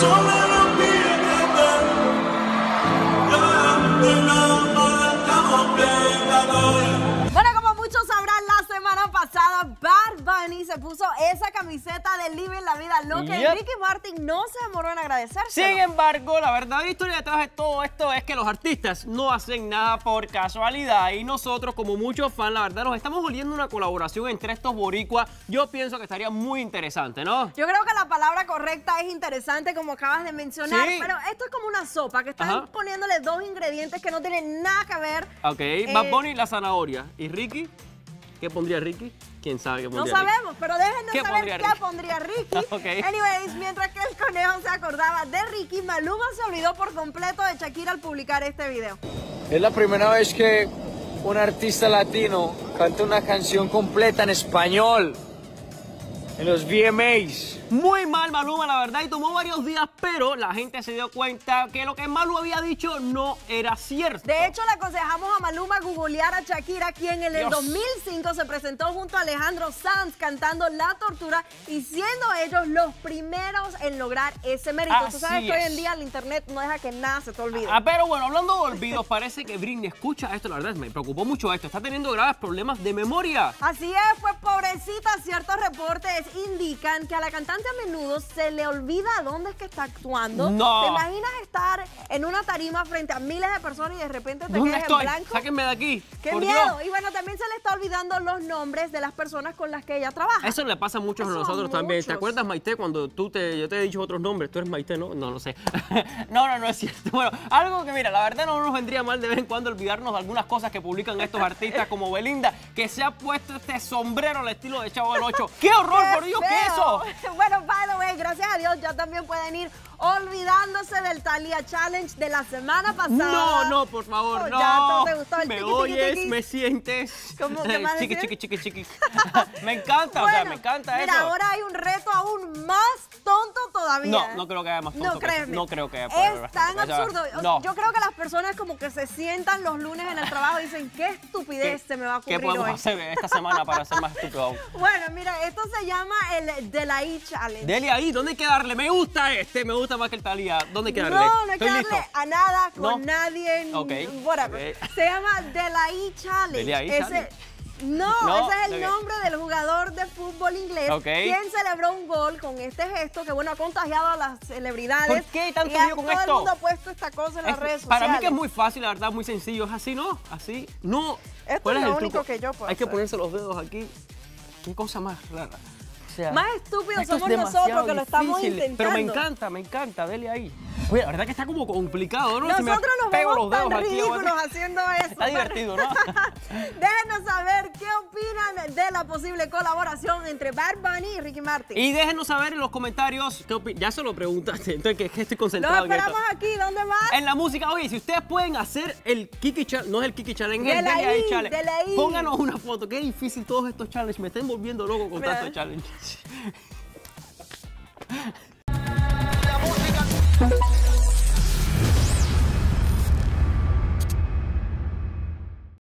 Bueno, como muchos sabrán, la semana pasada Bad Bunny se puso esa camiseta de Living la Vida Loca y Ricky Martin no se demoró en agradecérselo. Sin embargo, la verdadera historia detrás de todo esto es que los artistas no hacen nada por casualidad y nosotros, como muchos fans, la verdad nos estamos oliendo una colaboración entre estos boricuas. Yo pienso que estaría muy interesante, ¿no? Yo creo que la palabra correcta es interesante, como acabas de mencionar, Sí. pero esto es como una sopa que están poniéndole dos ingredientes que no tienen nada que ver. Ok, Bad Bunny, la zanahoria. ¿Y Ricky? ¿Qué pondría Ricky? ¿Quién sabe qué No pondría Ricky? sabemos, pero déjenos ¿Qué saber pondría qué Ricky? pondría Ricky. Ok. Anyways, mientras que el conejo se acordaba de Ricky, Maluma se olvidó por completo de Shakira al publicar este video. Es la primera vez que un artista latino canta una canción completa en español en los VMAs. Muy mal Maluma, la verdad, y tomó varios días, pero la gente se dio cuenta que lo que Maluma había dicho no era cierto. De hecho, le aconsejamos a Maluma googlear a Shakira, quien en el Dios. 2005 se presentó junto a Alejandro Sanz cantando La Tortura y siendo ellos los primeros en lograr ese mérito. Tú sabes Así que hoy es. en día el internet no deja que nada se te olvide. Pero bueno, hablando de olvidos, parece que Britney escucha esto, la verdad, me preocupó mucho esto. Está teniendo graves problemas de memoria. Así es, pues pobrecita, ciertos reportes indican que a la cantante a menudo se le olvida dónde es que está actuando. No. ¿Te imaginas estar en una tarima frente a miles de personas y de repente te ¿Dónde quedas estoy? en blanco? Sáquenme de aquí. ¡Qué por miedo! Dios. Y bueno, también se le está olvidando los nombres de las personas con las que ella trabaja. Eso le pasa a muchos de Eso a nosotros también. ¿Te muchos. acuerdas, Maite, cuando yo te he dicho otros nombres? Tú eres Maite, ¿no? No sé. No es cierto. Bueno, algo que mira, la verdad no nos vendría mal de vez en cuando olvidarnos de algunas cosas que publican estos artistas como Belinda, que se ha puesto este sombrero al estilo de Chavo del Ocho. ¡Qué horror, por Dios! ¿Qué es eso? Bueno, by the way, gracias a Dios ya también pueden ir olvidándose del Thalía Challenge de la semana pasada. No, por favor, Oh, no. ya, ¿no te gustó el me tiqui, tiqui, oyes, tiqui? me sientes. ¿Cómo? ¿Qué más Chiqui, decías? chiqui. Me encanta, o sea, me encanta mira, eso. ahora hay un reto aún más tonto todavía. No creo que haya más tonto No, que eso. créeme. No creo que haya Es tan o sea, absurdo. No. Yo creo que las personas como que se sientan los lunes en el trabajo y dicen, qué estupidez se me va a ocurrir ¿Qué podemos hoy. hacer esta semana para ser más estúpido aún? Bueno, mira, esto se llama el Delay Challenge. Dele ahí, ¿dónde hay que darle? Me gusta me gusta más que el Thalía. ¿Dónde hay que darle? No hay que Estoy darle listo. a nada, con No. nadie, Ok, whatever. ok. Se llama Delay Challenge. Delay Challenge. No, No, ese es el ok. nombre del jugador de fútbol inglés, Ok. quien celebró un gol con este gesto que, bueno, ha contagiado a las celebridades. ¿Por qué tanto y a lío con todo esto? el mundo ha puesto esta cosa en las redes Para sociales. mí que es muy fácil, la verdad, muy sencillo. Es así, ¿no? Así, no. Esto ¿Cuál es el lo truco? único que yo puedo Hay que hacer. ponerse los dedos aquí. Qué cosa más rara. O sea, Más estúpidos esto es somos demasiado nosotros que lo estamos difícil, intentando. Pero me encanta, dele ahí. Oye, la verdad que está como complicado, ¿no? Si me Nosotros nos pego vemos los tan dedos aquí, ridículos aguanta. haciendo eso. Está divertido, ¿no? Déjenos saber qué opinan de la posible colaboración entre Bad Bunny y Ricky Martin. Y déjenos saber en los comentarios qué opinan. Ya se lo preguntaste, entonces que estoy Los concentrado en esto. esperamos aquí, ¿dónde más? En la música, oye, si ustedes pueden hacer el Kiki Challenge, no es el Kiki Challenge, es el Dele Dele ahí, ahí Challenge. dele ahí. Pónganos una foto, qué difícil todos estos challenges, me están volviendo loco con Mira. tantos challenges. La música.